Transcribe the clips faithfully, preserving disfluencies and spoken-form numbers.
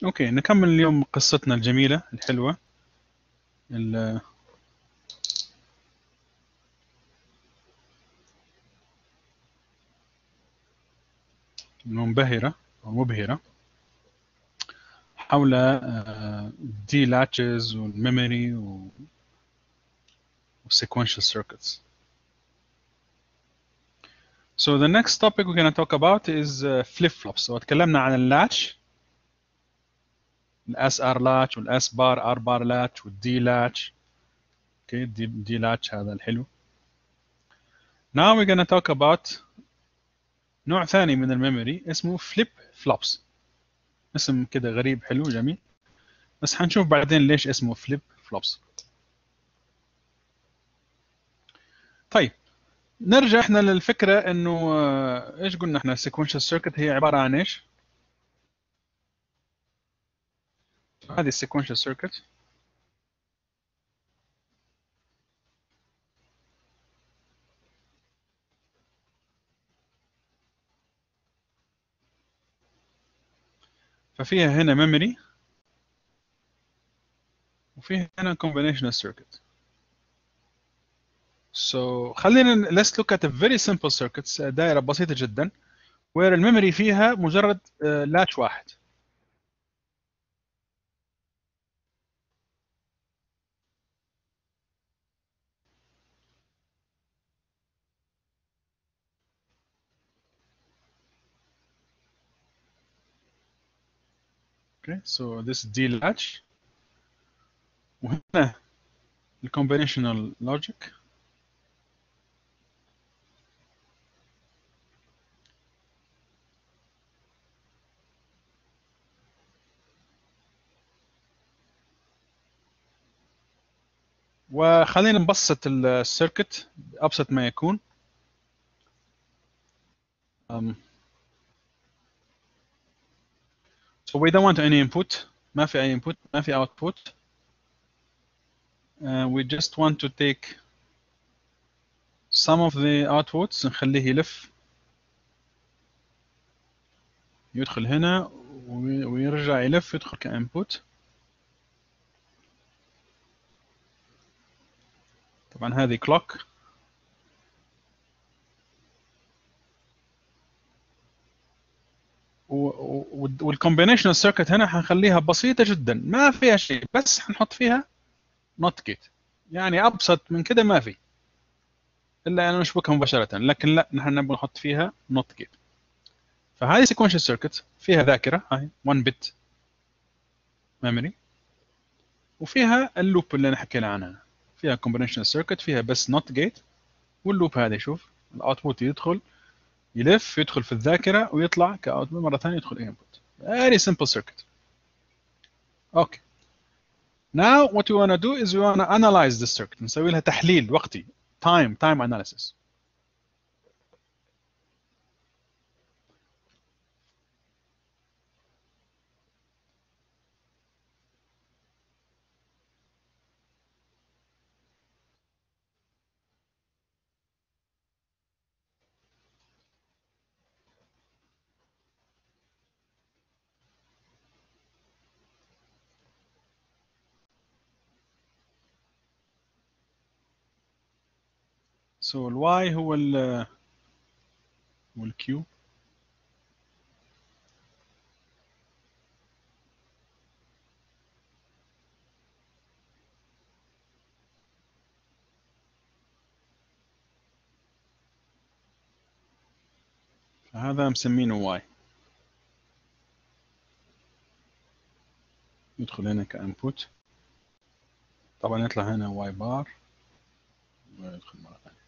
اوكي، نكمل اليوم قصتنا الجميلة الحلوة ال- المنبهرة أو مبهرة حول دي لاتشز والميموري والsequential circuits. So the next topic we're going to talk about is uh, flip-flops. So اتكلمنا عن اللاتش، الاس ار لاتش والاس بار ار بار لاتش والدي لاتش. اوكي، دي دي لاتش هذا الحلو. Now we're going to talk about نوع ثاني من الميموري اسمه flip flops. اسم كده غريب حلو جميل، بس حنشوف بعدين ليش اسمه flip flops. طيب نرجع احنا للفكره انه آه، ايش قلنا احنا sequential circuit هي عباره عن ايش؟ هذه sequential circuit ففيها هنا memory وفيها هنا combinational circuit. So خلينا let's look at a very simple circuits، دائره بسيطه جدا where الميموري فيها مجرد لاتش واحد. Okay, so this is D latch وهنا ال combinational logic. وخلينا نبسط السيركت ابسط ما يكون. um, so we don't want any input، ما في اي input، ما في output. Uh, we just want to take some of the outputs نخليه يلف يدخل هنا ويرجع يلف يدخل كانبوت. طبعا هذه كلوك، والكومبينيشنال سيركت هنا حنخليها بسيطه جدا ما فيها شيء، بس حنحط فيها نوت جيت. يعني ابسط من كده ما في الا ان نشبكها مباشره، لكن لا نحن نبغى نحط فيها نوت جيت. فهذه سيكونشال سيركت فيها ذاكره هاي واحد بت ميموري، وفيها اللوب اللي انا حكينا عنها، فيها كومبينيشنال سيركت فيها بس نوت جيت، واللوب هذا شوف الاوتبوت يدخل يلف يدخل في الذاكره ويطلع كاوتبوت مره ثانيه يدخل انبوت. very simple circuit. okay, now what we want to do is we want to analyze this circuit، نسوي لها تحليل وقتي time time analysis. so ال y هو ال وال q. فهذا مسمينه y، يدخل هنا كانبوت. طبعا يطلع هنا y بار ويدخل مره ثانيه.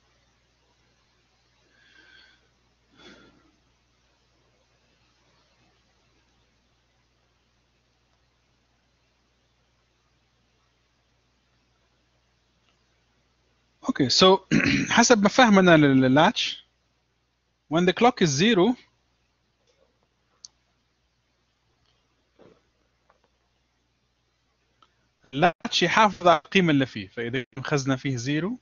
اوكي سو حسب ما فهمنا لللاتش when the clock is zero اللاتش يحافظ على القيمه اللي فيه، فاذا مخزنه فيه زيرو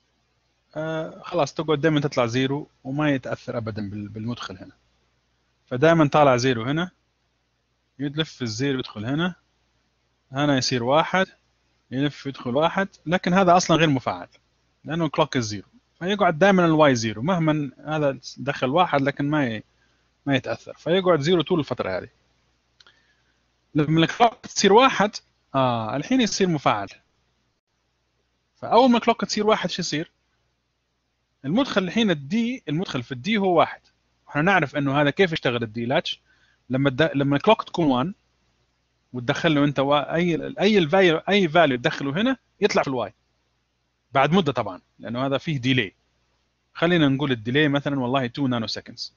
آه خلاص تقعد دائما تطلع زيرو وما يتاثر ابدا بالمدخل هنا. فدائما طالع زيرو هنا، يلف الزيرو يدخل هنا، هنا يصير واحد، يلف يدخل واحد، لكن هذا اصلا غير مفعل لانه كلوك الزيرو، فيقعد دائما الواي زيرو مهما هذا دخل واحد، لكن ما ي... ما يتاثر، فيقعد زيرو طول الفتره هذه. لما الكلوك تصير واحد اه الحين يصير مفعل. فاول ما الكلوك تصير واحد شو يصير؟ المدخل الحين الدي، المدخل في الدي هو واحد. احنا نعرف انه هذا كيف يشتغل الدي لاتش. لما الد... لما الكلوك تكون واحد وتدخل له انت و... اي اي الفاليو اي فاليو تدخله هنا يطلع في الواي بعد مده طبعا، لانه هذا فيه ديلي. خلينا نقول الديلي مثلا والله اثنين نانو سكندز.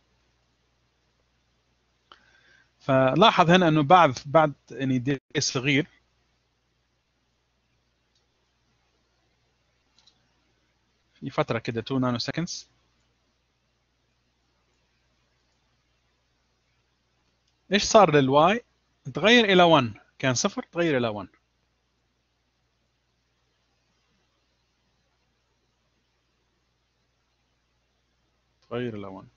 فلاحظ هنا انه بعد بعد يعني ديلي صغير في فتره كده اثنين نانو سكندز، ايش صار للواي؟ تغير الى واحد، كان صفر تغير الى واحد. تغير الى واحد.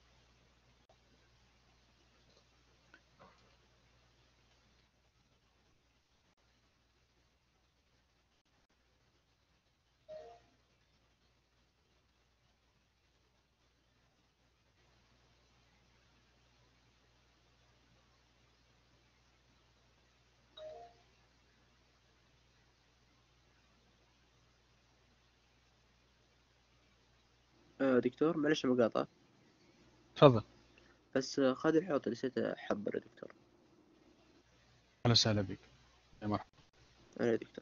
آه دكتور معلش مقاطعة، تفضل. بس آه، خالد الحوض نسيت أحضر يا دكتور. اهلا وسهلا بك يا مرحبا. أنا يا دكتور.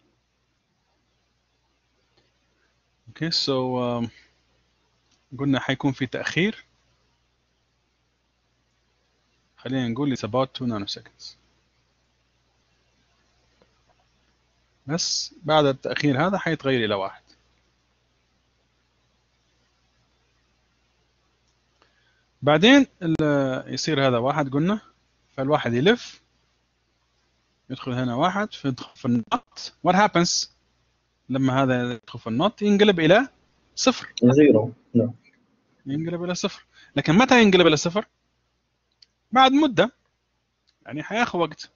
اوكي سو um, قلنا حيكون في تاخير، خلينا نقول it's about two nanoseconds. بس بعد التاخير هذا حيتغير الى واحد. بعدين يصير هذا واحد قلنا، فالواحد يلف يدخل هنا واحد فيدخل في النوت. what happens لما هذا يدخل في النوت؟ ينقلب الى صفر. زيرو. نعم. ينقلب الى صفر. لكن متى ينقلب الى صفر؟ بعد مده، يعني حياخذ وقت،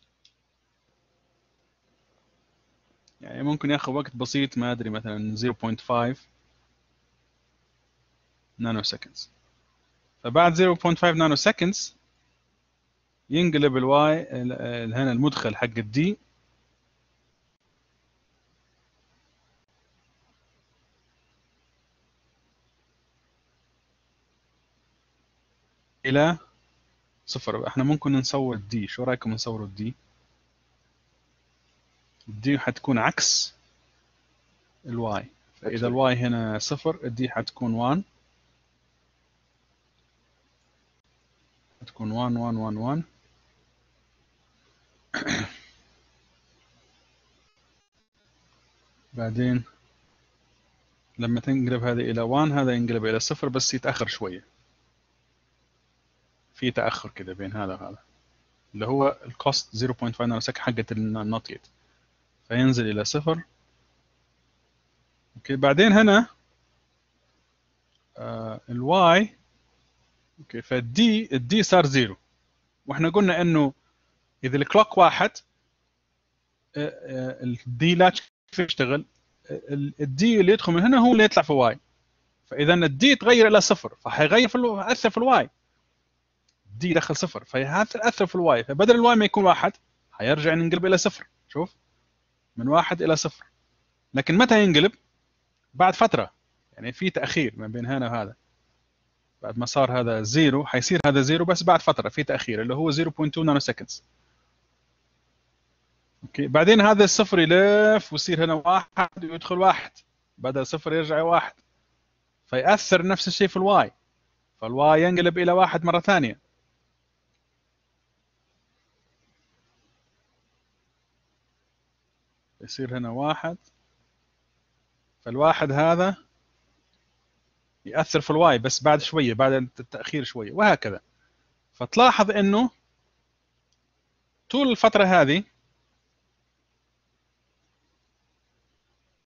يعني ممكن ياخذ وقت بسيط، ما ادري مثلا صفر فاصلة خمسة نانو سكندز. فبعد صفر فاصلة خمسة نانو سكندز ينقلب الواي هنا المدخل حق الدي الى صفر. احنا ممكن نصور الدي، شو رايكم نصور الدي؟ الدي حتكون عكس الواي، فاذا الواي هنا صفر الدي حتكون واحد، حتكون واحد واحد واحد واحد. بعدين لما تنقلب هذه الى واحد هذا ينقلب الى صفر، بس يتاخر شويه، في تاخر كده بين هذا وهذا اللي هو الكوست صفر فاصلة خمسة نانو سكند حقت النوت جيت، فينزل الى صفر. اوكي بعدين هنا آه الواي، اوكي فالدي الدي صار زيرو، واحنا قلنا انه اذا الكلوك واحد الدي لاتش كيف يشتغل؟ الدي اللي يدخل من هنا هو اللي يطلع في واي، فاذا الدي تغير الى صفر فحيغير في الو... اثر في الواي. دي دخل صفر فيأثر في الواي، فبدل الواي ما يكون واحد حيرجع ينقلب الى صفر. شوف من واحد الى صفر. لكن متى ينقلب؟ بعد فتره، يعني في تاخير ما بين هنا وهذا. بعد ما صار هذا زيرو حيصير هذا زيرو، بس بعد فتره في تاخير اللي هو صفر فاصلة اثنين نانو سكندز. اوكي بعدين هذا الصفر يلف ويصير هنا واحد ويدخل واحد، بدل صفر يرجع واحد، فيأثر نفس الشيء في الواي، فالواي ينقلب الى واحد مره ثانيه. يصير هنا واحد، فالواحد هذا يأثر في الواي بس بعد شويه، بعد التأخير شويه، وهكذا. فتلاحظ انه طول الفتره هذه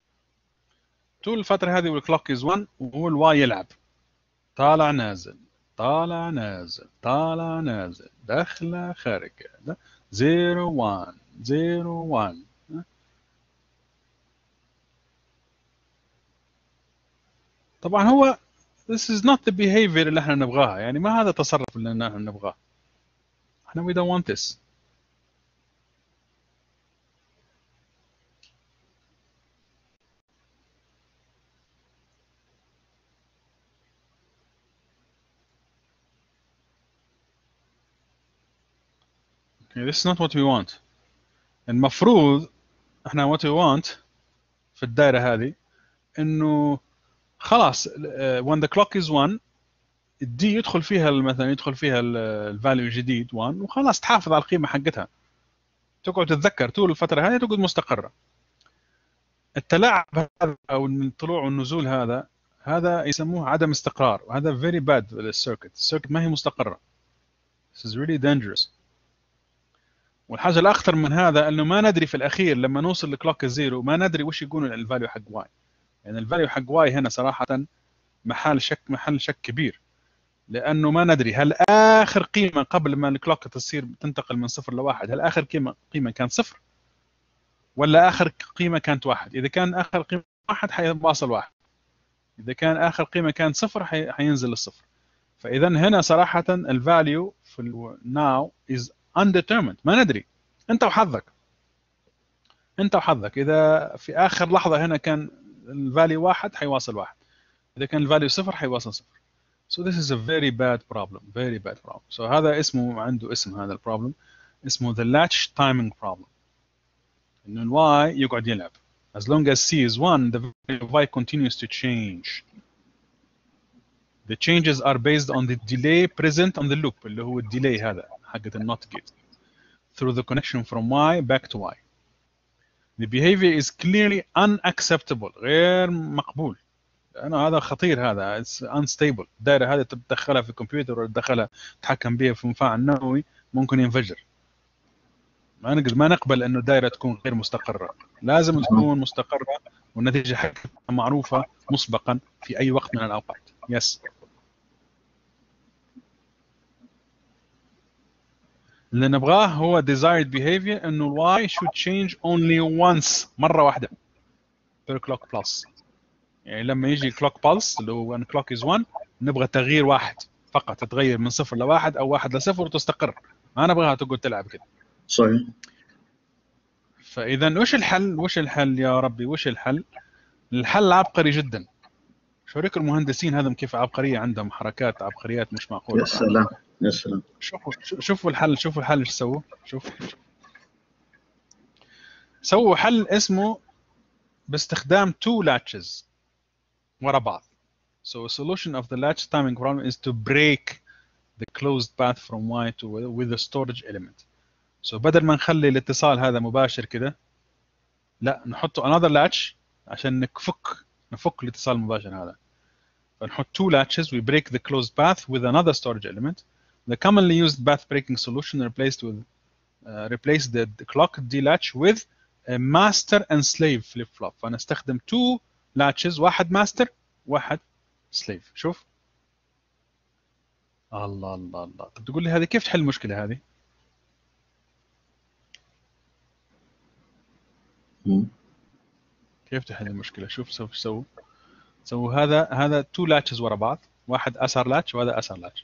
طول الفتره هذه والكلوك از واحد وهو الواي يلعب طالع نازل طالع نازل طالع نازل داخله خارجه زيرو واحد زيرو واحد. طبعا هو this is not the behavior اللي احنا نبغاها، يعني ما هذا التصرف اللي احنا نبغاه. احنا we don't want this. okay, this is not what we want. المفروض احنا what we want في الدائرة هذه انه خلاص when the clock is one الدي يدخل فيها مثلا يدخل فيها الفاليو الجديد واحد وخلاص تحافظ على القيمة حقتها، تقعد تتذكر طول الفترة هذه تقعد مستقرة. التلاعب هذا او الطلوع والنزول هذا هذا يسموه عدم استقرار، وهذا very bad للسيركت. السيركت ما هي مستقرة. This is really dangerous. والحاجة الأخطر من هذا أنه ما ندري في الأخير لما نوصل لكلوك الزيرو ما ندري وش يكون الفاليو حق واي. يعني الفاليو حق واي هنا صراحة محل شك محل شك كبير، لأنه ما ندري هل آخر قيمة قبل ما الكلوك تصير تنتقل من صفر لواحد هل آخر قيمة قيمة كانت صفر ولا آخر قيمة كانت واحد. إذا كان آخر قيمة واحد حيواصل واحد، إذا كان آخر قيمة كانت صفر حي... حينزل للصفر. فإذا هنا صراحة الفاليو في ال now is undetermined، ما ندري. أنت وحظك أنت وحظك إذا في آخر لحظة هنا كان الفاليو واحد حيواصل واحد، إذا كان الفاليو صفر حيواصل صفر. So this is a very bad problem, very bad problem. So هذا اسمه عنده اسم هذا البروبلم اسمه the latch timing problem. إنه ال y يقعد يلعب. As long as c is one, the value of y continues to change. The changes are based on the delay present on the loop اللي هو الديلي هذا حقة النوت gate through the connection from y back to y. The behavior is clearly unacceptable، غير مقبول. لأنه هذا خطير، هذا it's unstable. الدائرة هذه تدخلها في الكمبيوتر ولا تدخلها تتحكم بها في مفاعل نووي ممكن ينفجر. ما نقدر ما نقبل انه الدائرة تكون غير مستقرة، لازم تكون مستقرة والنتيجة حقها معروفة مسبقا في أي وقت من الأوقات. يس. اللي نبغاه هو desired behavior انه y should change only once، مرة واحدة per clock pulse. يعني لما يجي clock pulse اللي هو when clock is one نبغى تغيير واحد فقط، تتغير من صفر لواحد او واحد لصفر وتستقر، ما نبغاها تقعد تلعب كده. صحيح. فاذا وش الحل؟ وش الحل يا ربي؟ وش الحل؟ الحل عبقري جدا. شريك المهندسين هذم كيف عبقرية، عندهم حركات عبقريات مش معقولة. يا سلام يا سلام. شوفوا شوفوا الحل، شوفوا الحل ايش سووا. شوف سووا حل اسمه باستخدام two latches ورا بعض. So a solution of the latch timing problem is to break the closed path from y to with a storage element. So بدل ما نخلي الاتصال هذا مباشر كده، لا نحطه another latch عشان نفك نفك الاتصال المباشر هذا. فنحط two latches, we break the closed path with another storage element. The commonly used path breaking solution replaced with uh, replace the, the clock D latch with a master and slave flip flop. فنستخدم two latches، واحد master واحد slave. شوف الله الله الله. طب تقول لي هذه كيف تحل المشكلة هذه؟ كيف تحل المشكلة؟ شوف سووا سووا سووا هذا هذا تو لاتشز ورا بعض، واحد اسر لاتش وهذا اسر لاتش.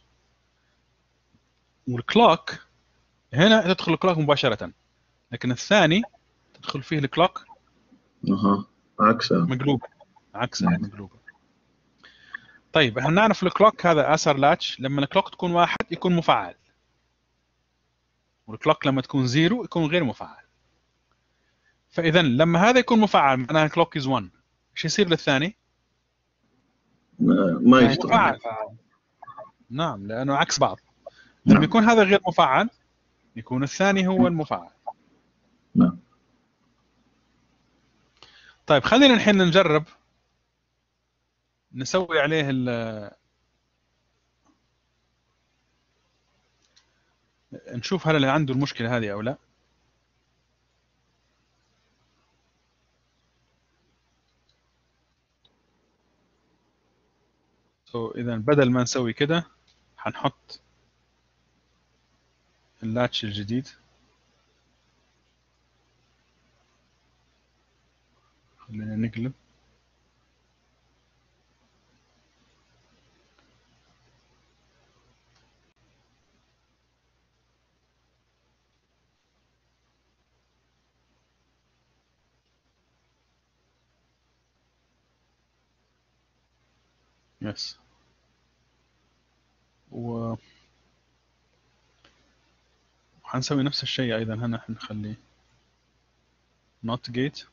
والكلوك هنا تدخل الكلوك مباشرة، لكن الثاني تدخل فيه الكلوك اها عكسها مقلوبة، عكسها مقلوبة. طيب احنا نعرف الكلوك هذا اسر لاتش لما الكلوك تكون واحد يكون مفعل، والكلوك لما تكون زيرو يكون غير مفعل. فاذا لما هذا يكون مفعل معناها كلوك از واحد، ايش يصير للثاني؟ ما, ما يشتغل. مفعل. نعم لانه عكس بعض. لما نعم. يكون هذا غير مفعل يكون الثاني هو المفعل. نعم. طيب خلينا الحين نجرب نسوي عليه ال نشوف هل اللي عنده المشكلة هذه أو لا. so إذا بدل ما نسوي كده هنحط اللاتش الجديد. خلينا نقلب. يس. و وحنسوي نفس الشيء ايضا هنا، حنخلي not gate.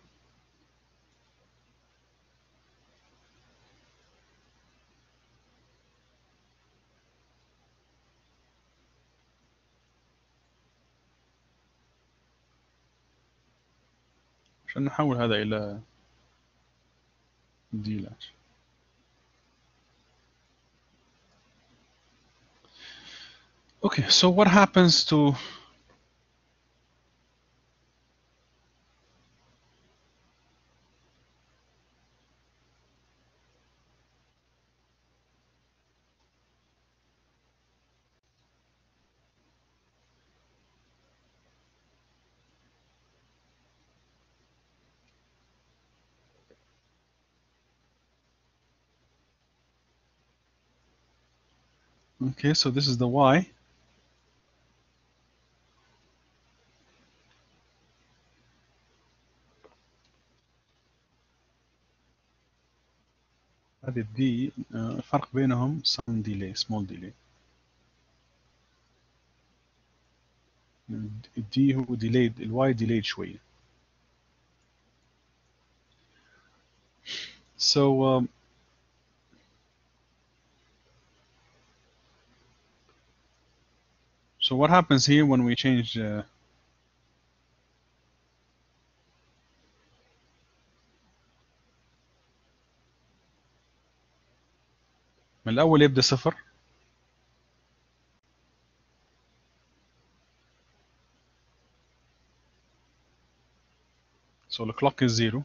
عشان نحول هذا الى دي لاتش. Okay, so what happens to okay, so this is the Y. هذه الدي الفرق بينهم some delay, small delay. الدي هو delayed، الواي delayed شوية. So um, so what happens here when we change uh, من الأول يبدأ صفر. So the clock is zero.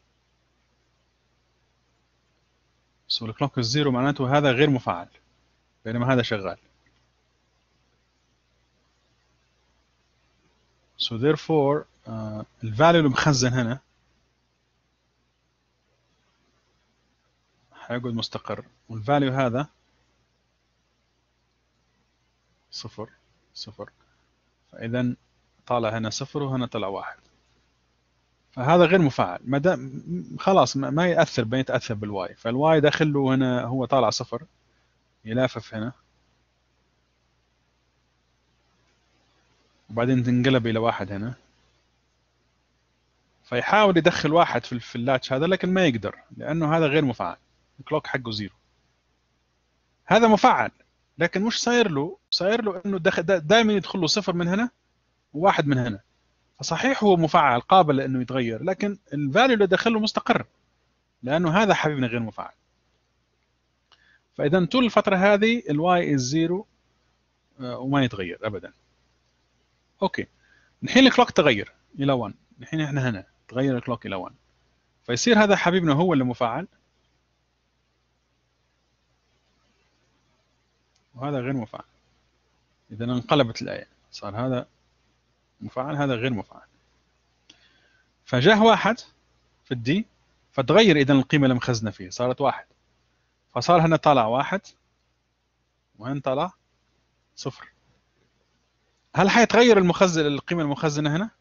So the clock is zero معناته هذا غير مفعل، بينما هذا شغال. So therefore uh, الفاليو المخزن هنا هيقعد مستقر، والفاليو هذا صفر صفر، فإذا طالع هنا صفر وهنا طلع واحد، فهذا غير مفعل. ما دام خلاص ما يأثر، ما يتأثر بالواي، فالواي داخل له هنا هو طالع صفر، يلافف هنا وبعدين تنقلب إلى واحد هنا، فيحاول يدخل واحد في اللاتش هذا لكن ما يقدر لأنه هذا غير مفعل، الكلوك حقه زيرو. هذا مفعل لكن مش صاير له صاير له انه دائما يدخل له صفر من هنا وواحد من هنا، فصحيح هو مفعل قابل لانه يتغير، لكن الفاليو اللي دخله مستقر لانه هذا حبيبنا غير مفعل. فاذا طول الفتره هذه الواي از زيرو وما يتغير ابدا. اوكي، الحين الكلوك تغير الى واحد، الحين احنا هنا تغير الكلوك الى واحد، فيصير هذا حبيبنا هو اللي مفعل وهذا غير مفعل. إذا انقلبت الآية، صار هذا مفعل هذا غير مفعل. فجاه واحد في الدي فتغير إذا القيمة اللي مخزنة فيه، صارت واحد، فصار هنا طالع واحد وهنا طالع صفر. هل حيتغير المخزن القيمة المخزنة هنا؟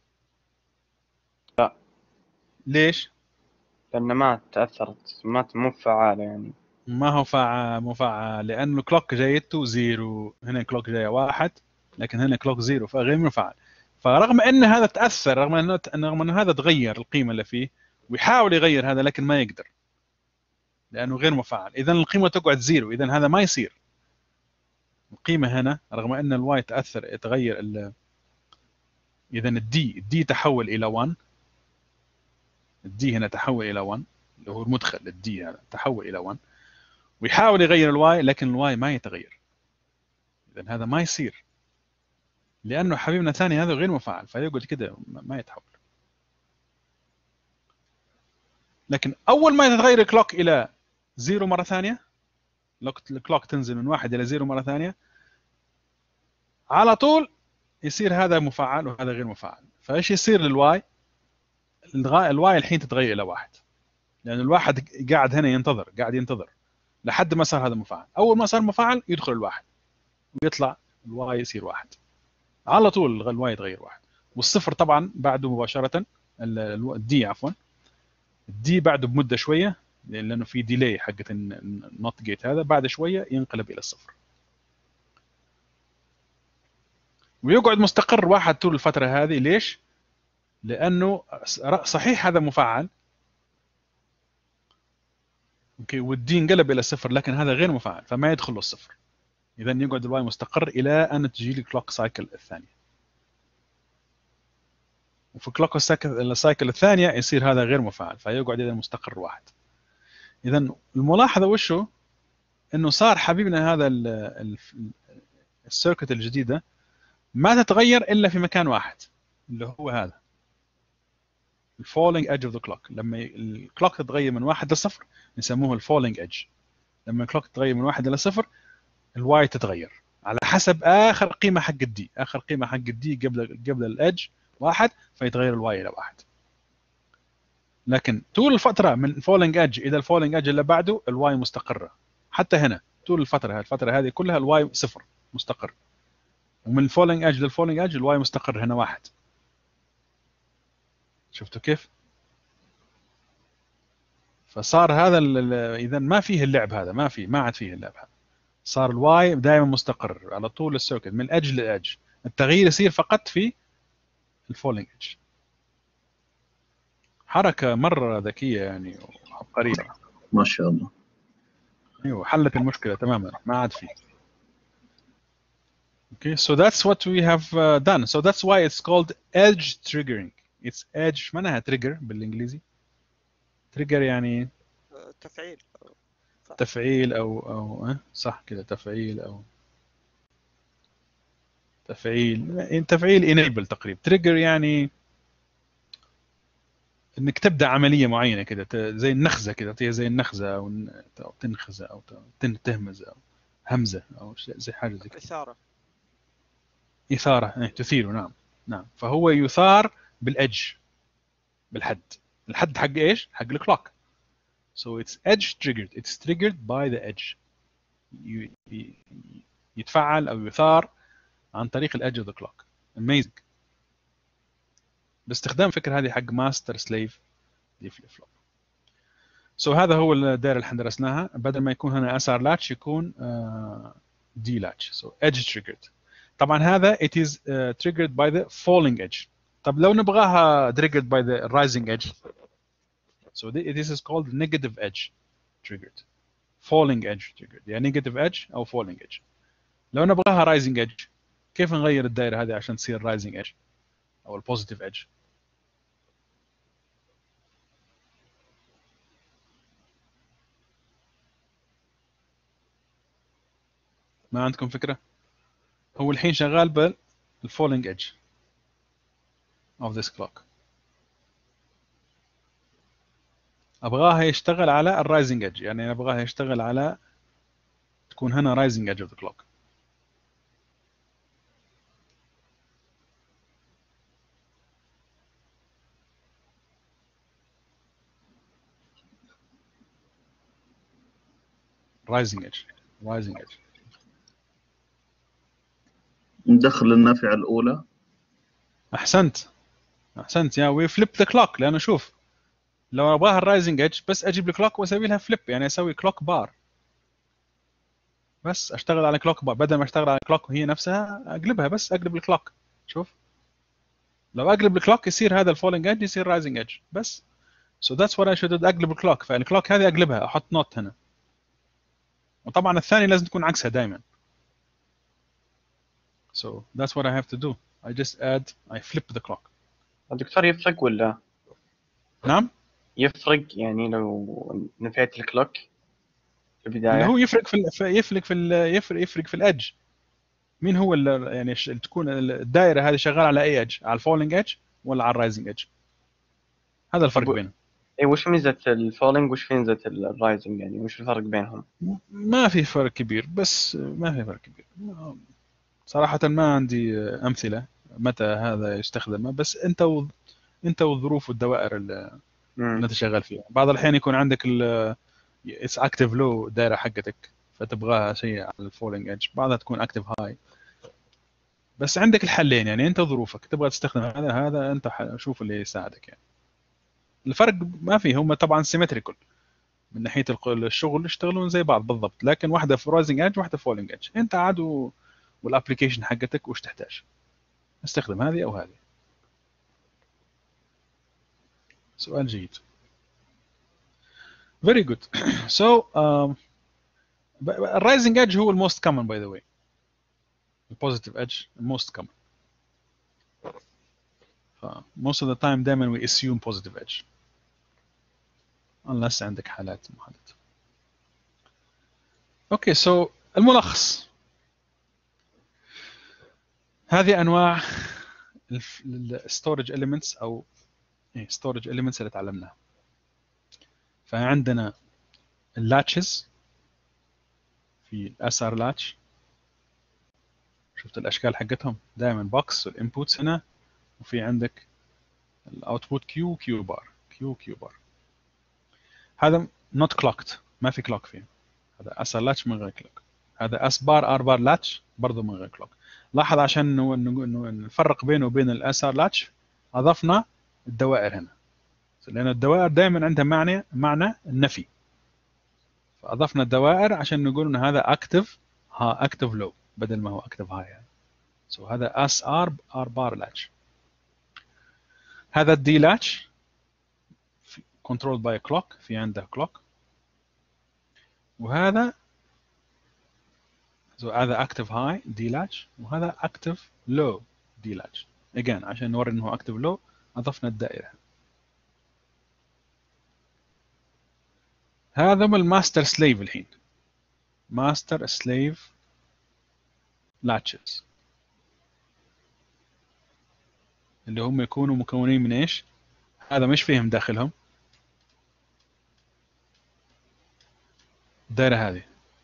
لا. ليش؟ لأن ما تأثرت، ما مو فعالة يعني. ما هو فعال مفعل لأنه الكلوك جايته زيرو، هنا كلوك جاية واحد لكن هنا كلوك زيرو، فغير مفعل. فرغم أن هذا تأثر، رغم أنه رغم أن هذا تغير القيمة اللي فيه ويحاول يغير هذا لكن ما يقدر لأنه غير مفعل، إذا القيمة تقعد زيرو، إذا هذا ما يصير. القيمة هنا رغم أن الواي تأثر يتغير ال... إذا الدي الدي تحول إلى واحد، الدي هنا تحول إلى واحد اللي هو المدخل، الدي هذا تحول إلى واحد ويحاول يغير الواي لكن الواي ما يتغير، إذا هذا ما يصير لأنه حبيبنا ثاني هذا غير مفعل، فيقعد كده ما يتحول. لكن أول ما يتغير الكلوك إلى زيرو مرة ثانية الكلوك تنزل من واحد الى زيرو مره ثانيه، على طول يصير هذا مفعل وهذا غير مفعل. فايش يصير للواي؟ الواي الحين تتغير الى واحد، لان الواحد قاعد هنا ينتظر، قاعد ينتظر لحد ما صار هذا مفعل. اول ما صار مفعل يدخل الواحد ويطلع الواي يصير واحد، على طول الواي يتغير واحد. والصفر طبعا بعده مباشره، الدي عفوا الدي بعده بمده شويه، لانه في ديلي حقه النوت جيت، هذا بعد شويه ينقلب الى الصفر، ويقعد مستقر واحد طول الفتره هذه. ليش؟ لانه صحيح هذا مفعل اوكي، والدي انقلب الى صفر، لكن هذا غير مفعل فما يدخل له الصفر. اذا يقعد الواي مستقر الى ان تجي لي الكلوك سايكل الثانيه، وفي الكلوك سايكل الثانيه يصير هذا غير مفعل فيقعد اذا مستقر واحد. اذا الملاحظه وشو؟ انه صار حبيبنا هذا السيركت الجديده ما تتغير الا في مكان واحد، اللي هو هذا الفولينج ايدج اوف ذا كلوك. لما الكلوك تتغير من واحد لصفر نسموه الفولينج ايدج. لما الكلوك تتغير من واحد الى صفر الواي تتغير على حسب اخر قيمه حق الدي، اخر قيمه حق الدي قبل قبل الايدج واحد، فيتغير الواي الى واحد. لكن طول الفتره من فولينج ايدج الى الفولينج ايدج اللي بعده الواي مستقره. حتى هنا طول الفتره الفتره هذه كلها الواي صفر مستقر، ومن الفولينج ايدج للفولينج ايدج الواي مستقر هنا واحد. شفتوا كيف؟ فصار هذا اذا ما فيه اللعب هذا، ما في ما عاد فيه اللعب هذا. صار الواي دائما مستقر على طول السيركت من الايدج للايدج، التغيير يصير فقط في الفولينج ايدج. حركه مره ذكيه يعني وعبقريه ما شاء الله. ايوه حلت المشكله تماما، ما عاد فيه. Okay, so that's what we have uh, done. So that's why it's called edge triggering. It's edge معناها trigger بالانجليزي. trigger يعني تفعيل تفعيل او او أه؟ صح كده، تفعيل او تفعيل تفعيل enable تقريبا. trigger يعني انك تبدا عمليه معينه كده، زي النخزه كده، زي النخزه او تنخزه او تهمز او همزه او زي حاجه زي كده. إثارة إثارة، إيه تثيره. نعم نعم. فهو يثار بالإدج، بالحد. الحد حق إيش؟ حق الكلوك. So it's edge triggered. It's triggered by the edge. يتفعل أو يثار عن طريق الإدج of the clock. Amazing. باستخدام فكرة هذه حق master slave دي flip flop. So هذا هو الدائرة اللي احنا درسناها. بدل ما يكون هنا S R latch يكون uh, D latch. So edge triggered. طبعا هذا it is uh, triggered by the falling edge. طب لو نبغاها triggered by the rising edge, so this is called negative edge triggered. falling edge triggered يعني negative edge أو falling edge. لو نبغاها rising edge كيف نغير الدائرة هذه عشان تصير rising edge أو positive edge؟ ما عندكم فكرة؟ هو الحين شغال بالفولينج edge of this clock. ابغاها يشتغل على الرايزنج edge، يعني ابغاها يشتغل على تكون هنا رايزنج edge of the clock. rising edge rising edge. ندخل النافعة الأولى. أحسنت أحسنت يا وي فليب ذا كلوك. لأنه شوف لو أبغاها الرايزنج إدج بس أجيب الكلوك وأسوي لها فليب، يعني أسوي كلوك بار، بس أشتغل على كلوك بار بدل ما أشتغل على كلوك وهي نفسها أقلبها، بس أقلب الكلوك. شوف لو أقلب الكلوك يصير هذا الفولينج إدج يصير رايزنج إدج بس. so that's what I should do. أقلب الكلوك، فالكلوك هذه أقلبها أحط نوت هنا، وطبعا الثاني لازم تكون عكسها دائما. so that's what I have to do. I just add I flip the clock. الدكتور يفرق ولا؟ نعم يفرق يعني لو نفيت الكلوك في البداية؟ اللي هو يفرق في يفرق في يفرق يفرق في الادج. مين هو يعني تكون الدائره هذه شغاله على اي ادج؟ على الفولينج ادج ولا على الرايزنج ادج؟ هذا الفرق بينهم. اي وش ميزة الفولينج وش ميزة الرايزنج، يعني وش الفرق بينهم؟ ما في فرق كبير، بس ما في فرق كبير صراحة. ما عندي أمثلة متى هذا يستخدمه، بس أنت و... أنت والظروف والدوائر اللي مم. أنت شغال فيها. بعض الأحيان يكون عندك ال اتس اكتف لو دائرة حقتك، فتبغاها شيء على الفولينج ايدج، بعضها تكون اكتف هاي. بس عندك الحلين، يعني أنت ظروفك تبغى تستخدم هذا هذا أنت شوف اللي يساعدك. يعني الفرق ما فيه، هم طبعا سيمتريكال من ناحيه الشغل يشتغلون زي بعض بالضبط، لكن واحده في رايزنج ايدج واحده فولينج ايدج. انت عاد و... والابلكيشن حقتك وش تحتاج، استخدم هذه او هذه. سؤال جيد. very good. so um, الرايزنج ايدج هو الموست common by the way. البوزيتيف ايدج الموست common. ف most of the time دائما we assume positive edge unless عندك حالات محددة. اوكي okay, so الملخص، هذه انواع الستورج اليمنتس او ستورج اليمنتس اللي تعلمناها. فعندنا اللاتشز، في الاس ار لاتش، شفت الاشكال حقتهم دائما بوكس، والانبوتس هنا، وفي عندك الاوتبوت كيو كيو بار كيو كيو بار. هذا نوت كلوكت، ما في كلوك فيه. هذا اس ار لاتش من غير كلوك. هذا اس بار ار بار لاتش برضه من غير كلوك. لاحظ عشان نفرق بينه وبين الاس ار لاتش اضفنا الدوائر هنا، لان الدوائر دائما عندها معنى معنى النفي، فاضفنا الدوائر عشان نقول ان هذا اكتف ها اكتف لو بدل ما هو اكتف هاي يعني. سو so هذا اس ار ار بار لاتش. هذا الدي لاتش controlled by a clock، في عنده clock. وهذا so هذا active high دي لاتش، وهذا active low دي لاتش. again عشان نوري انه active low اضفنا الدائره. هذا من الماستر سليف. الحين ماستر سليف لاتشز اللي هم يكونوا مكونين من ايش؟ هذا مش فيهم داخلهم الدائره هذه،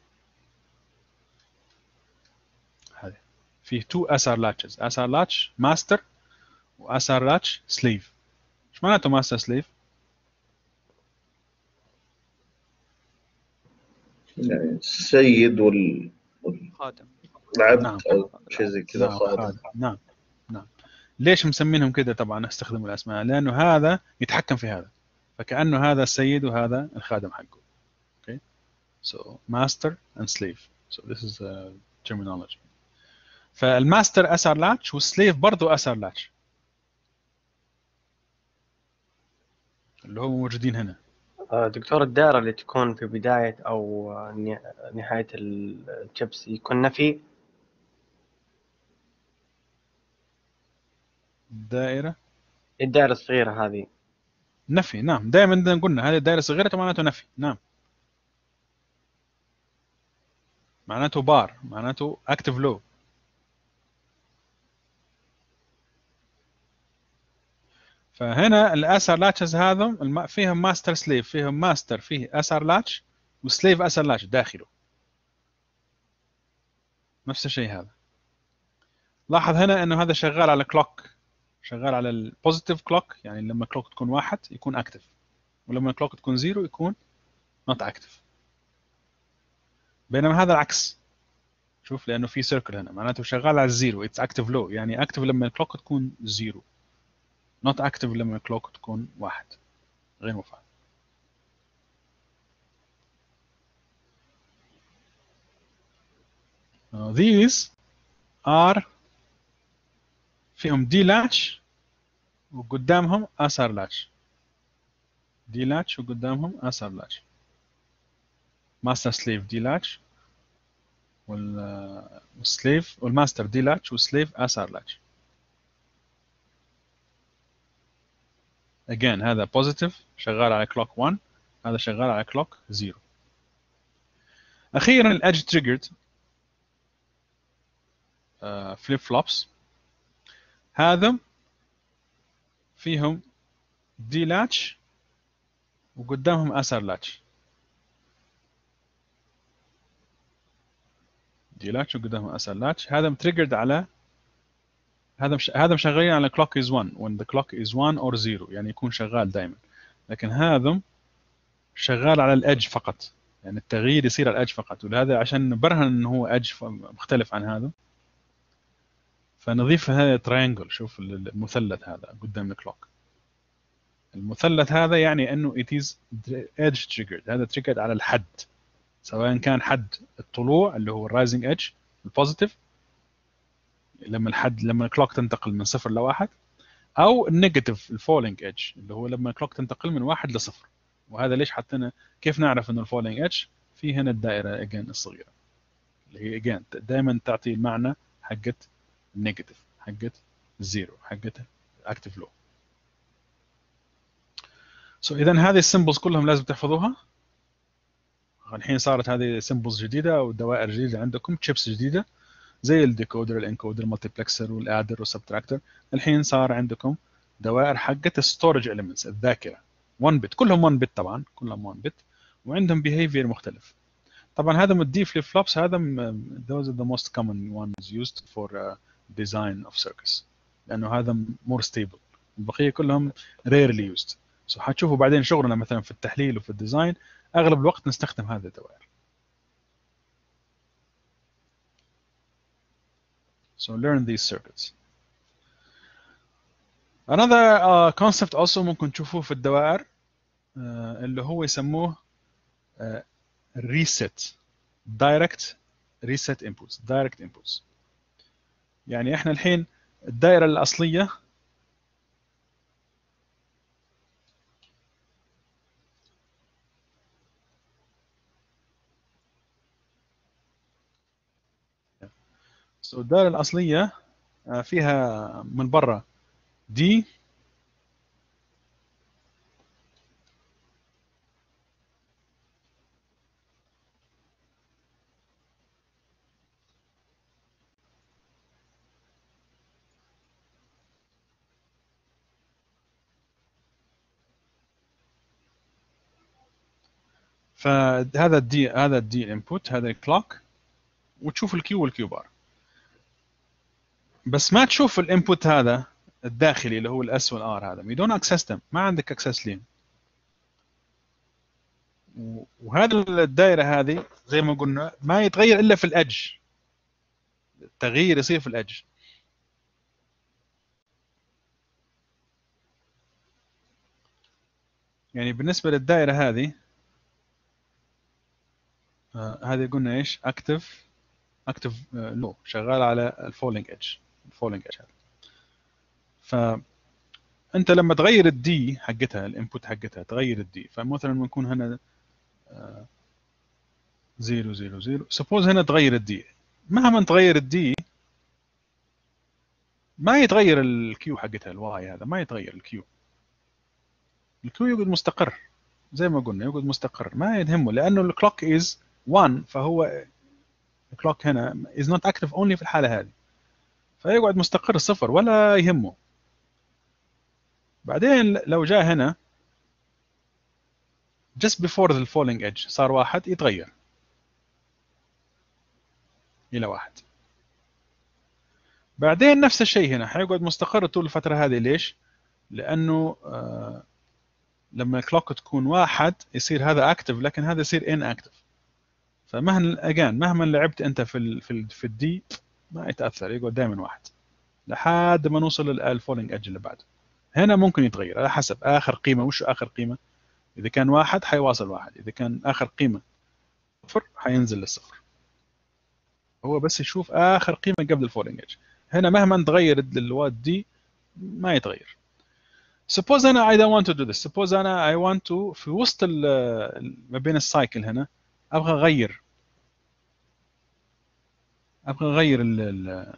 هذه فيه تو اسر لاتشز، اسر لاتش ماستر واسر لاتش سليف. ايش معناته ماستر سليف؟ يعني السيد وال خادم. والعبد نعم او شيء زي كذا، نعم خادم. خادم. نعم نعم. ليش مسمينهم كده؟ طبعا استخدموا الاسماء لانه هذا يتحكم في هذا، فكانه هذا السيد وهذا الخادم حقه. اوكي. so master and slave. so this is the terminology. فالماستر اسر لاتش والسليف برضه اسر لاتش اللي هم موجودين هنا. آه، دكتور الدائرة اللي تكون في بداية أو نهاية الشيبس يكون نفي؟ الدائره الدائرة الصغيرة هذه نفي. نعم دائما قلنا هذه الدائره الصغيره معناته نفي. نعم معناته بار، معناته اكتف لو. فهنا الاسر لاتشز هذا فيهم ماستر سليف، فيهم ماستر فيه اسر لاتش وسليف اسر لاتش داخله نفس الشيء. هذا لاحظ هنا انه هذا شغال على كلوك، شغال على البوزيتيف كلوك، يعني لما كلوك تكون واحد يكون اكتف، ولما كلوك تكون زيرو يكون نوت اكتف. بينما هذا العكس، شوف لانه في سيركل هنا معناته شغال على الزيرو، اتس اكتف لو، يعني اكتف لما الكلوك تكون زيرو، نوت اكتف لما الكلوك تكون واحد، غير مفعل. Uh, these are فيهم دي لاتش وقدامهم اسر لاتش، دي لاتش وقدامهم اسر لاتش. ماستر سليف دي لاتش والسليف والماستر دي لاتش والسليف اسر لاتش. again هذا بوزيتيف شغال على كلوك واحد، هذا شغال على كلوك زيرو. اخيرا الادج تريجرد فليب فلوبس، هذا فيهم دي لاتش وقدامهم اسر لاتش، دي لاتش وقدامهم اسر لاتش. هذا متريجرد على هذا مش... هذا مشغلين على clock is one when the clock is one or zero، يعني يكون شغال دائما. لكن هذا شغال على الادج فقط، يعني التغيير يصير على الادج فقط. ولهذا عشان نبرهن انه هو ادج مختلف عن هذا، فنضيف هذا تراينجل. شوف المثلث هذا قدام الكلوك، المثلث هذا يعني انه it is edge triggered. هذا triggered على الحد، سواء كان حد الطلوع اللي هو الرايزنج ايدج البوزيتيف، لما الحد لما الكلوك تنتقل من صفر لواحد، او النيجاتيف الفولينج ايدج اللي هو لما الكلوك تنتقل من واحد لصفر. وهذا ليش حطينا، كيف نعرف انه الفولينج ايدج؟ في هنا الدائره اجين الصغيره اللي هي اجين دائما تعطي المعنى حقت النيجاتيف، حقت الزيرو، حقت اكتف لو. سو اذا هذه السيمبلز كلهم لازم تحفظوها. الحين صارت هذه سيمبلز جديده او دوائر جديده عندكم، تشيبس جديده زي الديكودر الانكودر المالتيبلكسر والادر والسبتراكتور. الحين صار عندكم دوائر حقت الستورج اليمنتس، الذاكره واحد بت، كلهم واحد بت طبعا، كلهم واحد بت، وعندهم behavior مختلف. طبعا هذا مدي فليب فلوبس، هذا those are the most common ones used for uh, design of circuits، لانه هذا more stable. البقيه كلهم rarely used. سو so حتشوفوا بعدين شغلنا مثلا في التحليل وفي الديزاين اغلب الوقت نستخدم هذه الدوائر. So learn these circuits. Another uh, concept also ممكن تشوفوه في الدوائر uh, اللي هو يسموه uh, reset direct reset inputs direct inputs. يعني احنا الحين الدائرة الأصلية so الدائرة الأصلية uh, فيها من برا دي فهذا الدي هذا الدي الانبوت، هذا الكلوك، وتشوف الكيو والكيو بار، بس ما تشوف الانبوت هذا الداخلي اللي هو الاس والار. هذا you don't access them، ما عندك access لين. وهذا الدائره هذه زي ما قلنا ما يتغير الا في الادج، التغيير يصير في الادج. يعني بالنسبه للدائره هذه آه هذه قلنا ايش؟ اكتف اكتف لو، شغال على الفولينج ايدج الفولينج ايدج هذا. فانت لما تغير الدي حقتها الانبوت حقتها تغير الدي، فمثلا بنكون هنا آه زيرو زيرو زيرو، سبوز هنا تغير الدي، مهما تغير الدي ما يتغير الكيو حقتها الواي، هذا ما يتغير الكيو. الكيو يقعد مستقر زي ما قلنا، يقعد مستقر ما يهمه، لانه الكلوك از واحد، فهو الكلوك هنا is not active only في الحاله هذه، فيقعد مستقر صفر ولا يهمه. بعدين لو جاء هنا just before the falling edge صار واحد، يتغير الى واحد. بعدين نفس الشيء هنا حيقعد مستقر طول الفتره هذه. ليش؟ لانه آه لما الكلوك تكون واحد يصير هذا اكتف، لكن هذا يصير ان اكتف. فمهما اجان مهما لعبت انت في ال في ال في الدي ما يتاثر، يقعد دائما واحد لحد ما نوصل للفولينج ايدج اللي بعده. هنا ممكن يتغير على حسب اخر قيمه. وش اخر قيمه؟ اذا كان واحد حيواصل واحد، اذا كان اخر قيمه صفر حينزل للصفر. هو بس يشوف اخر قيمه قبل الفولينج ايدج. هنا مهما تغير الواد دي ما يتغير. suppose انا I don't want to do this. suppose انا I want to في وسط ما بين السايكل هنا ابغى اغير ابغى اغير ال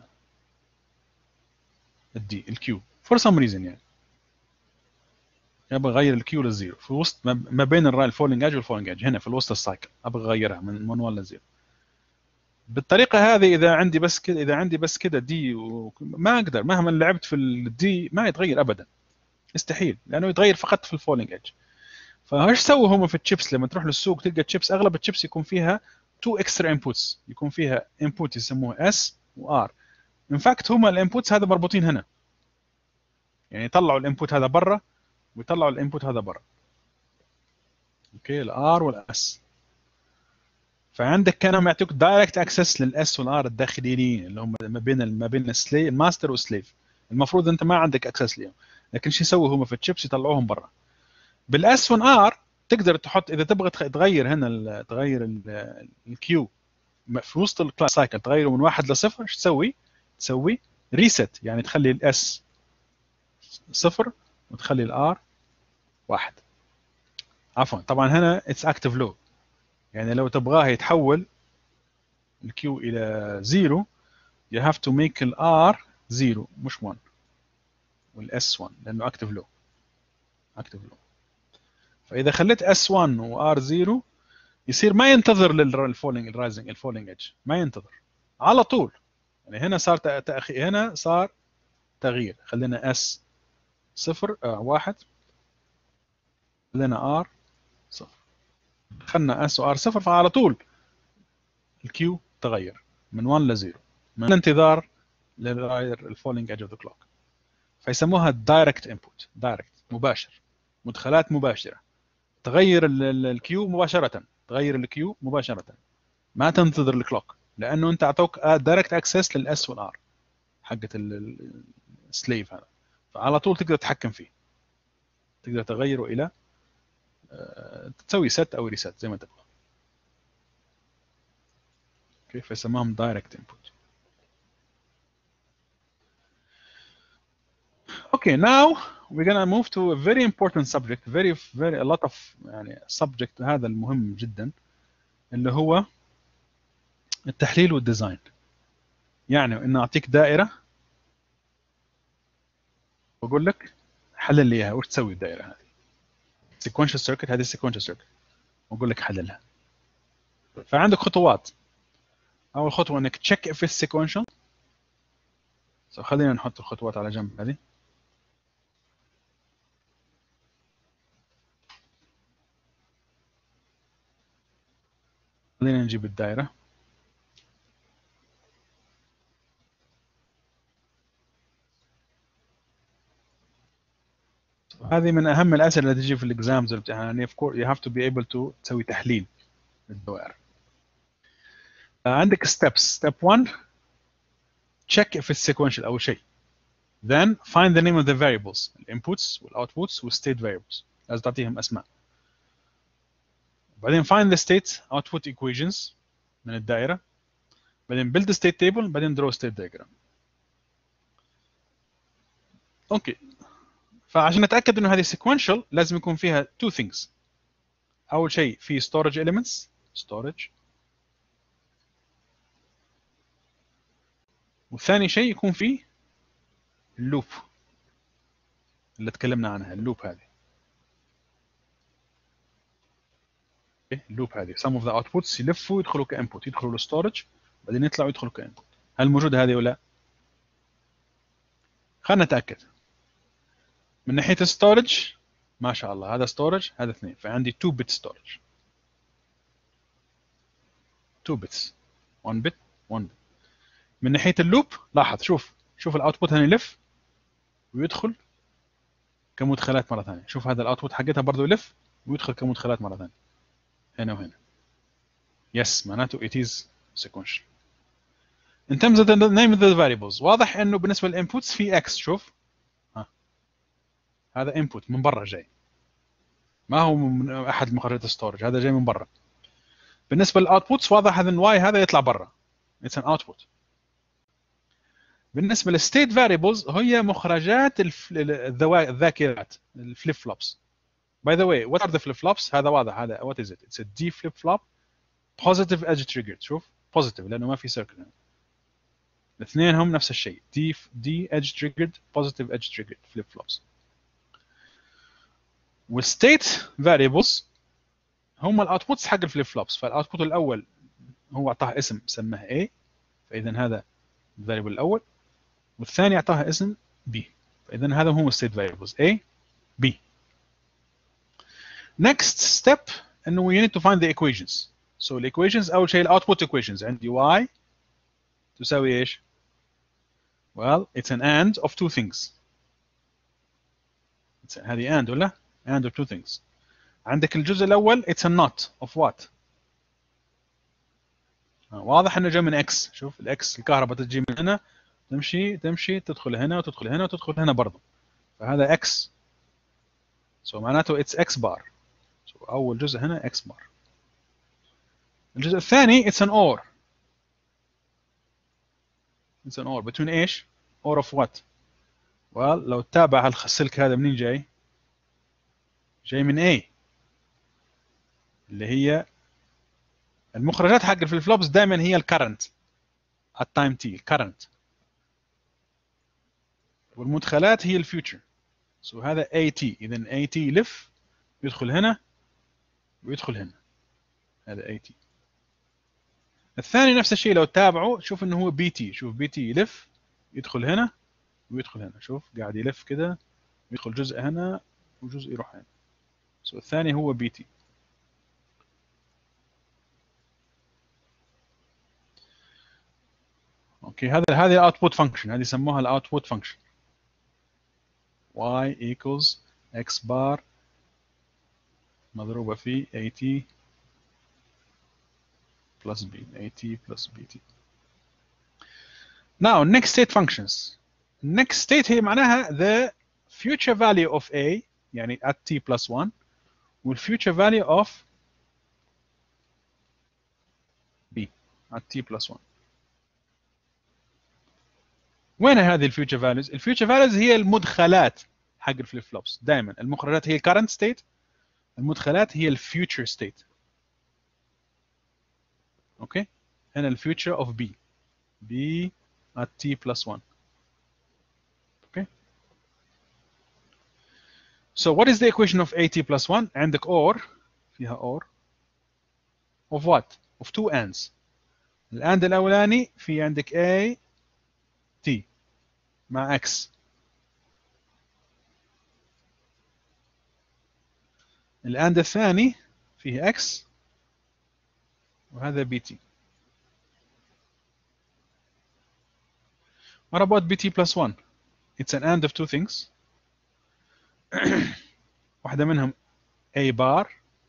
الدي الكيو for some reason، يعني ابغى اغير الكيو للزيرو في وسط ما بين الفولينج ايدج والفولينج ايدج، هنا في وسط السايكل ابغى اغيرها من من واحد لزيرو. بالطريقه هذه اذا عندي بس كده اذا عندي بس كده دي ما اقدر، مهما لعبت في الدي ما يتغير ابدا، يستحيل، لانه يتغير فقط في الفولينج ايدج. فايش سووا هم في الشيبس؟ لما تروح للسوق تلقى الشيبس، اغلب الشيبس يكون فيها تو اكسترا انبوتس، يكون فيها انبوت يسموها اس وار. ان فاكت هم الانبوتس هذا مربوطين هنا، يعني يطلعوا الانبوت هذا برا ويطلعوا الانبوت هذا برا. اوكي، الار والاس. فعندك كانوا يعطيك دايركت اكسس للاس والار الداخليين اللي هم ما بين ما بين السليف الماستر والسليف. المفروض انت ما عندك اكسس ليهم، لكن شو يسووا هم في الشيبس؟ يطلعوهم برا. بالاس والار تقدر تحط، اذا تبغى تغير هنا تغير الكيو في وسط الكلاس سايكل، تغيره من واحد لصفر، ايش تسوي؟ تسوي ريست، يعني تخلي الاس صفر وتخلي الار واحد. عفوا طبعا هنا اتس اكتف لو، يعني لو تبغاه يتحول الكيو الى زيرو you have to make الار زيرو مش واحد والاس واحد لانه اكتف لو. اكتف لو. فاذا خليت اس واحد وار زيرو يصير ما ينتظر للفولينج الرايزنج الفولينج ايدج، ما ينتظر على طول. يعني هنا صار تأخير، هنا صار تغيير. خلينا اس صفر آه واحد، خلينا ار صفر، خلنا اس وار صفر، فعلى طول الكيو تغير من واحد ل صفر من انتظار للغاير الفولينج ايدج اوف ذا كلوك. فيسموها دايركت انبوت، دايركت مباشر، مدخلات مباشره، تغير الكيو مباشره، تغير الكيو مباشره، ما تنتظر الكلوك، لانه انت اعطوك دايركت اكسس للاس والار حقت السليف هذا، فعلى طول تقدر تتحكم فيه، تقدر تغيره الى تسوي ست او ريست زي ما تبغى. كيف يسموهم دايركت انبوت. Okay, now we're gonna move to a very important subject, very very a lot of يعني subject هذا المهم جدا اللي هو التحليل والديزاين. يعني إن أعطيك دائرة وأقول لك حلل لي إياها، وش تسوي الدائرة هذه؟ sequential circuit، هذه sequential circuit، وأقول لك حللها. فعندك خطوات. أول خطوة إنك check if it's sequential. so خلينا نحط الخطوات على جنب هذه. خلينا نجيب الدائرة. هذه من أهم الأسئلة اللي تجي في الإكزامز والامتحان. of course you have to be able to تسوي تحليل للدوائر. عندك steps. step one check if it's sequential أول شيء. then find the name of the variables الانبوتس والاوتبوتس والstate variables، لازم تعطيهم أسماء. بعدين find the state output equations من الدائرة. بعدين build the state table. بعدين draw state diagram. اوكي، فعشان نتأكد انه هذه sequential لازم يكون فيها two things. أول شيء في storage elements storage، والثاني شيء يكون فيه اللوب اللي تكلمنا عنها. اللوب هذه اللوب هذه some of the outputs يلفوا يدخلوا كانبوت، يدخلوا للستورج بعدين يطلعوا يدخلوا كانبوت. هل موجودة هذه ولا لا؟ خلينا نتأكد. من ناحية الستورج ما شاء الله هذا ستورج هذا اثنين، فعندي two bit storage two bits one bit one bit. من ناحية اللوب لاحظ، شوف شوف الاوتبوت هنا يلف ويدخل كمدخلات مرة ثانية. شوف هذا الاوتبوت حقتها برضه يلف ويدخل كمدخلات مرة ثانية هنا وهنا. يس معناته it is sequential. in terms of the name of the variables واضح انه بالنسبة للانبوتس في x. شوف ها هذا انبوت من برا جاي، ما هو من احد مخرجات الستورج، هذا جاي من برا. بالنسبة للاوتبوتس واضح هذا الواي هذا يطلع برا، it's an output. بالنسبة للستيت فاريبلز هي مخرجات الذاكرات الفليب فلوبس. By the way, what are the flip flops؟ هذا واضح، هذا what is it؟ It's a D flip flop positive edge triggered. شوف positive لأنه ما في circle هنا. الاثنين هم نفس الشيء D D edge triggered positive edge triggered flip flops. والstate variables هم الاوتبوتس حق الفليب فلوبس. فالاوتبوت الأول هو أعطاه اسم سماه A، فإذا هذا الفاريبل الأول، والثاني أعطاه اسم B، فإذا هذا هم الstate variables A B. next step انه we need to find the equations. so the equations اول شيء ال output equations عندي y تساوي ايش؟ well it's an and of two things. it's هذه and ولا؟ and of two things. عندك الجزء الاول it's a not of what؟ واضح انه جاي من x. شوف الاكس الكهرباء تجي من هنا تمشي تمشي تدخل هنا وتدخل هنا وتدخل هنا برضه، فهذا x. so معناته it's x bar. so اول جزء هنا x bar. الجزء الثاني it's an or. it's an or between ايش؟ or of what؟ well لو تتابع السلك هذا منين جاي؟ جاي من A اللي هي المخرجات حق الفليب فلوبس دائما هي الكرنت التايم تي الكرنت، والمدخلات هي الفيوتشر. سو so هذا اي تي، اذا اي تي يلف يدخل هنا ويدخل هنا، هذا اي تي. الثاني نفس الشيء لو تتابعوا شوف انه هو بي تي. شوف بي تي يلف يدخل هنا ويدخل هنا، شوف قاعد يلف كده يدخل جزء هنا وجزء يروح هنا. سو so الثاني هو بي تي. اوكي هذا هذه الاوتبوت فانكشن، هذه يسموها الاوتبوت فانكشن y equals x bar مضروبة في at plus b at plus bt. now next state functions. next state هي معناها the future value of a يعني at t plus one وال future value of b at t plus one. وين هذه الفيوتشر فاليوز؟ الفيوتشر فاليوز هي المدخلات حق الفليب فلوبس. دائما المخرجات هي الكرنت ستيت، المدخلات هي الفيوتشر ستيت. اوكي هنا الفيوتشر اوف بي بي at t plus one. اوكي so what is the equation of at plus one؟ عندك or فيها or of what؟ of two ands. الاند الاولاني في عندك a t مع x، الاند الثاني فيه x وهذا bt. what about bt plus one؟ it's an and of two things. واحدة منهم a bar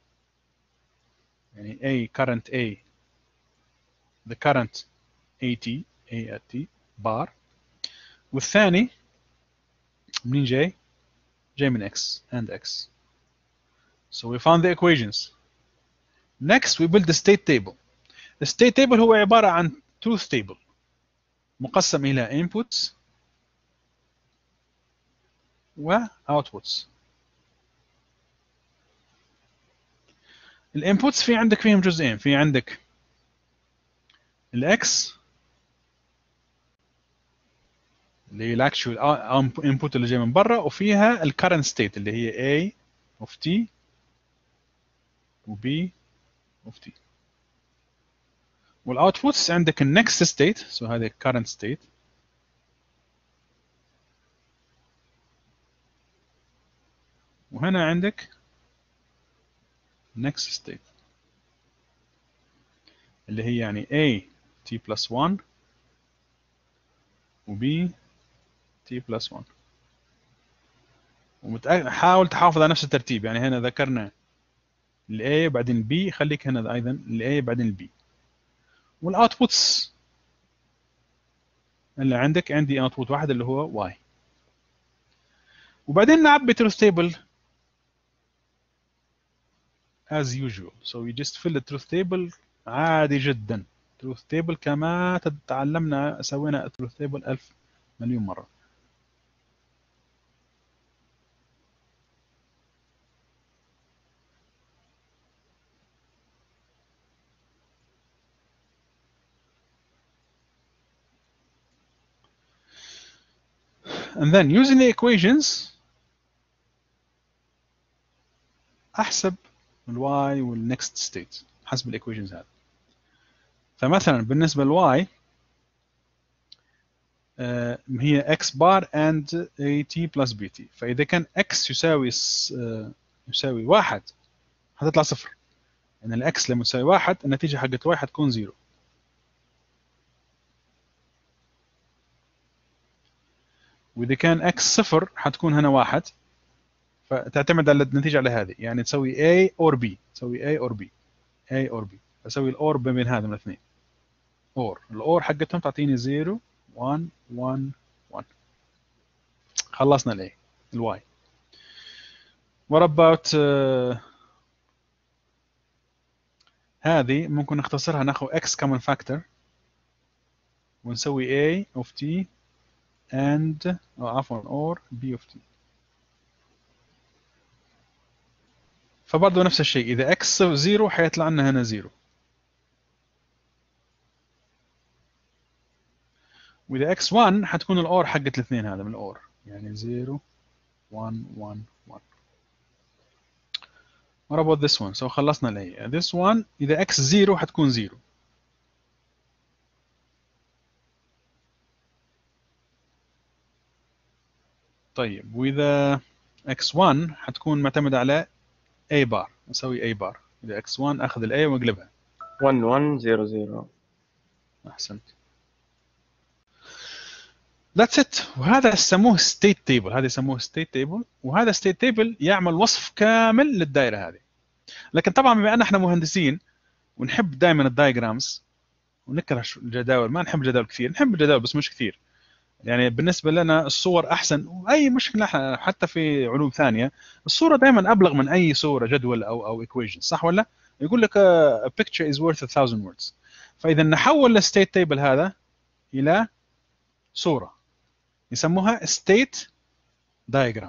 يعني a current a the current at a at t bar، والثاني منين جاي؟ جاي من x and x. so we found the equations. next we build the state table. the state table هو عبارة عن truth table مقسم إلى inputs و outputs. الانبوتس في عندك فيهم جزئين، في عندك الاكس اللي هي الاكشوال انبوت اللي جاي من برا، وفيها الكرنت ستيت اللي هي A of t و B of t. والاوتبوتس عندك النكست ستيت، سو هذه current ستيت، وهنا عندك next state اللي هي يعني A t plus one و B t plus one. وحاول تحافظ على نفس الترتيب، يعني هنا ذكرنا ال A بعدين ال B، خليك هنا أيضا ال A بعدين ال B. والأوتبوتس اللي عندك عندي أوتبوت واحد اللي هو Y. وبعدين نعبي truth table as usual. so we just fill the truth table عادي جدا. truth table كما تعلمنا سوينا truth table ألف مليون مرة. and then using the equations أحسب ال y وال next state حسب الايكويشنز هذه. فمثلا بالنسبة ل y آه هي x bar and at plus bt. فإذا كان x يساوي آه يساوي واحد هتطلع صفر. يعني الاكس لما تساوي واحد النتيجه حقت واي حتكون زيرو. واذا كان اكس صفر حتكون هنا واحد، فتعتمد على النتيجه على هذه، يعني تسوي A or B، تسوي A or B، A or B، اسوي الاور بين هذا من الاثنين، اور الاور حقتهم تعطيني زيرو واحد واحد واحد. خلصنا الاي الواي. what about uh, هذه ممكن نختصرها، ناخذ x common factor ونسوي a of t and أو عفوا or b of t. فبرضه نفس الشيء، إذا x زيرو حيطلع لنا هنا زيرو، وإذا x واحد حتكون الأور حقت الاثنين هذا من الأور، يعني زيرو واحد واحد واحد. What about this one؟ so خلصنا الأي. this one إذا x زيرو حتكون زيرو. طيب وإذا x واحد حتكون معتمدة على a بار، نسوي a بار. إذا x واحد أخذ ال a وأقلبها واحد واحد صفر صفر. أحسنت. That's it. وهذا يسموه state table، هذا يسموه state table، وهذا state table يعمل وصف كامل للدائرة هذه. لكن طبعا بما أن احنا مهندسين ونحب دائما الدايجرامز ونكره الجداول، ما نحب الجداول كثير، نحب الجداول بس مش كثير. يعني بالنسبة لنا الصور أحسن، وأي مشكلة حتى في علوم ثانية الصورة دائما أبلغ من أي صورة جدول أو أو equation، صح ولا؟ يقول لك a picture is worth a thousand words. فإذا نحول الstate table هذا إلى صورة يسموها state diagram.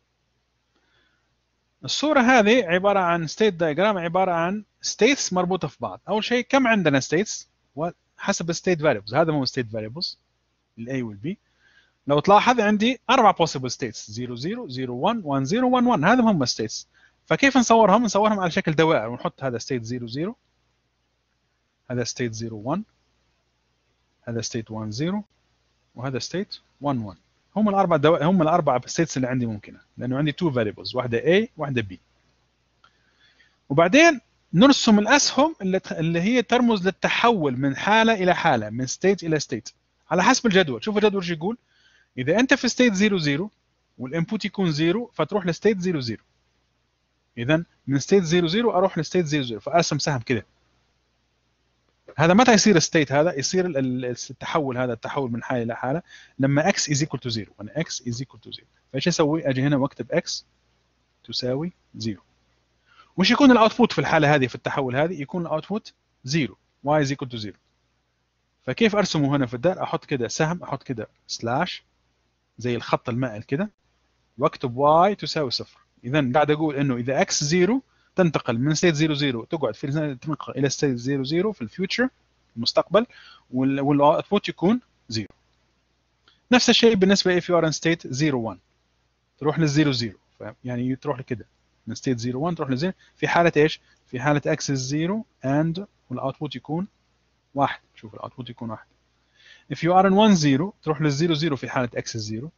الصورة هذه عبارة عن state diagram، عبارة عن states مربوطة في بعض. أول شيء كم عندنا states وحسب state variables، هذا هو state variables ال A وال B. لو تلاحظ عندي أربع possible states صفر صفر صفر واحد واحد صفر واحد واحد، هذا هم states. فكيف نصورهم؟ نصورهم على شكل دوائر ونحط هذا state صفر صفر، هذا state صفر واحد، هذا state واحد صفر، وهذا state واحد واحد. هم الأربع دوائر، هم الأربع states اللي عندي ممكنة، لأنه عندي two variables، واحدة A واحدة B. وبعدين نرسم الأسهم اللي اللي هي ترمز للتحول من حالة إلى حالة، من state إلى state على حسب الجدول. شوف الجدول شو يقول. إذا أنت في state صفر صفر والإنبوت يكون صفر فتروح لstate صفر صفر. إذا من state صفر صفر أروح لstate صفر صفر، فأرسم سهم كده. هذا متى يصير state؟ هذا يصير التحول، هذا التحول من حالة إلى حالة لما x is equal to zero. وأنا x is equal to zero، فإيش أسوي؟ أجي هنا وأكتب x تساوي زيرو. وش يكون الاوتبوت في الحالة هذه، في التحول هذه يكون الاوتبوت زيرو، y is equal to zero. فكيف أرسمه هنا في الدائرة؟ أحط كده سهم، أحط كده سلاش زي الخط المائل كده، واكتب y تساوي صفر. إذا قاعد أقول إنه إذا x زيرو تنتقل من state صفر صفر، تقعد في تنتقل إلى state صفر صفر في الفيوتشر المستقبل، والاوتبوت يكون زيرو. نفس الشيء بالنسبة if you are in state صفر واحد تروح للزيرو زيرو، يعني تروح لكده من state صفر واحد تروح لزيرو. في حالة إيش؟ في حالة x is زيرو and والاوتبوت يكون واحد. شوف الاوتبوت يكون واحد. if you are in واحد صفر تروح للزيرو زيرو في حالة x is زيرو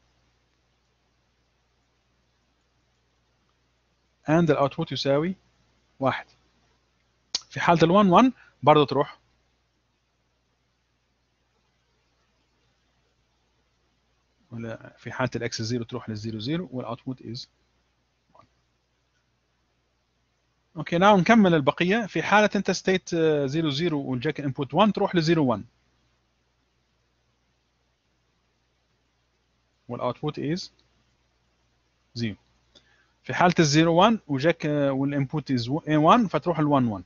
and الاوتبوت يساوي واحد. في حالة ال واحد واحد برضه تروح ولا في حالة الاكس زيرو تروح للزيرو زيرو والاوتبوت از واحد. اوكي ناو نكمل البقية. في حالة انت ستيت صفر صفر والجاك انبوت واحد تروح ل صفر واحد والاوتبوت از صفر. في حالة ال صفر واحد وجاك والانبوت از واحد فتروح ل واحد واحد.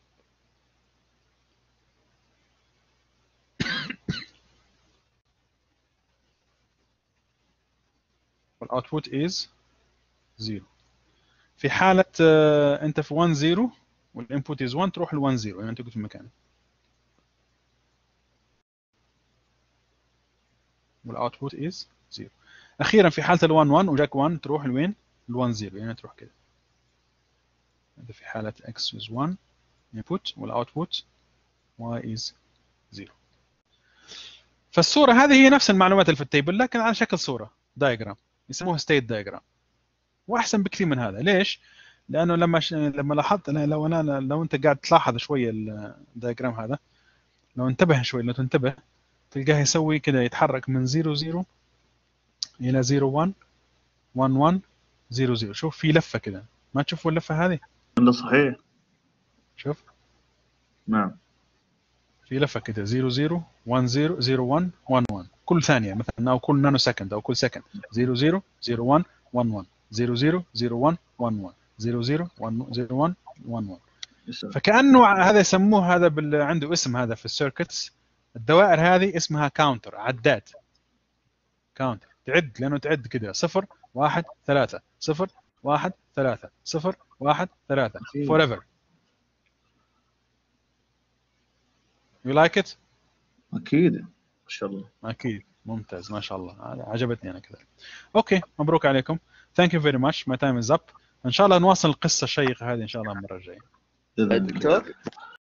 والاوتبوت از صفر. في حالة uh, انت في واحد صفر والانبوت از واحد تروح ل واحد صفر، يعني انت قلت في مكانك والاوتبوت از صفر. اخيرا في حالة ال واحد واحد وجاك واحد تروح لوين؟ ل واحد صفر، يعني تروح كده. هذا في حالة x is واحد input والاوتبوت y is صفر. فالصورة هذه هي نفس المعلومات اللي في التيبل لكن على شكل صورة دايجرام، يسموها state diagram، واحسن بكثير من هذا. ليش؟ لانه لما ش... لما لاحظت انا لو انا لو انت قاعد تلاحظ شويه الدياجرام هذا، لو انتبه شوي لو تنتبه تلقاه يسوي كده، يتحرك من صفر صفر الى صفر واحد واحد واحد صفر صفر. شوف في لفه كده، ما تشوفوا اللفه هذه؟ ده صحيح. شوف نعم. في لفه كده صفر صفر واحد صفر صفر واحد واحد واحد كل ثانيه مثلا، او كل نانو سكند، او كل سكند صفر صفر صفر واحد واحد واحد صفر صفر صفر واحد واحد واحد صفر صفر صفر واحد واحد واحد. فكأنه هذا يسموه هذا بال... عنده اسم هذا في السيركتس، الدوائر هذه اسمها كاونتر، عداد كاونتر، تعد لأنه تعد كده صفر واحد ثلاثة صفر واحد ثلاثة صفر واحد ثلاثة forever. You like it؟ أكيد ما شاء الله. أكيد ممتاز ما شاء الله، عجبتني أنا كذا. أوكي مبروك عليكم. Thank you very much. My time is up. إن شاء الله نواصل القصة الشيقة هذه إن شاء الله المرة الجاية. دكتور